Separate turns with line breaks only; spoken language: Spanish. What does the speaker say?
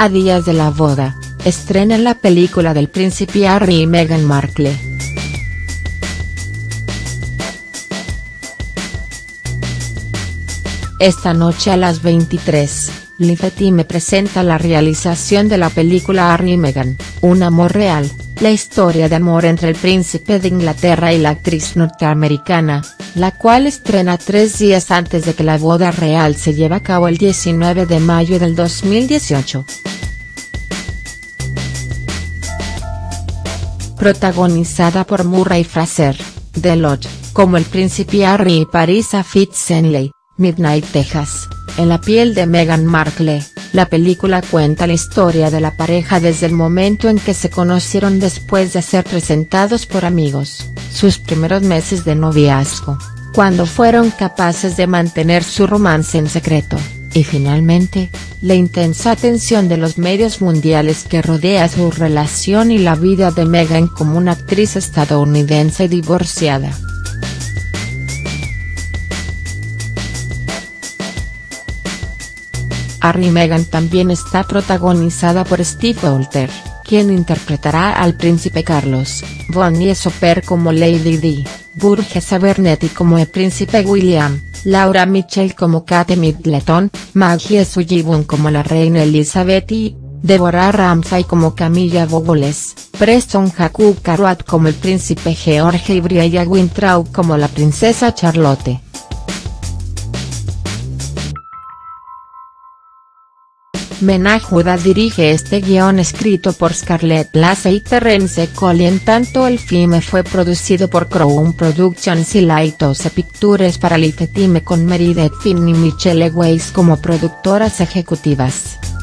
A días de la boda, estrenan la película del príncipe Harry y Meghan Markle. Esta noche a las 23, Lifetime presenta la realización de la película Harry y Meghan, un amor real, la historia de amor entre el príncipe de Inglaterra y la actriz norteamericana, la cual estrena 3 días antes de que la boda real se lleve a cabo el 19 de mayo del 2018. Protagonizada por Murray Fraser, The Lodge, como el príncipe Harry y Parisa Fitz-Henley, Midnight Texas, en la piel de Meghan Markle. La película cuenta la historia de la pareja desde el momento en que se conocieron después de ser presentados por amigos, sus primeros meses de noviazgo, cuando fueron capaces de mantener su romance en secreto, y finalmente, la intensa atención de los medios mundiales que rodea su relación y la vida de Meghan como una actriz estadounidense divorciada. Harry y Meghan también está protagonizada por Steve Poulter, quien interpretará al príncipe Carlos, Bonnie Soper como Lady Di, Burgess Abernethy como el príncipe William, Laura Mitchell como Kate Middleton, Maggie Sullivan como la reina Elizabeth y Deborah Ramsay como Camilla Bowles, Preston Jacob Carruat como el príncipe George y Briella Wintraub como la princesa Charlotte. Mena Judah dirige este guion escrito por Scarlett Lassey y Terence Collin. Tanto el filme fue producido por Crown Productions y Lighthouse Pictures para Lifetime con Meredith Finn y Michelle Weiss como productoras ejecutivas.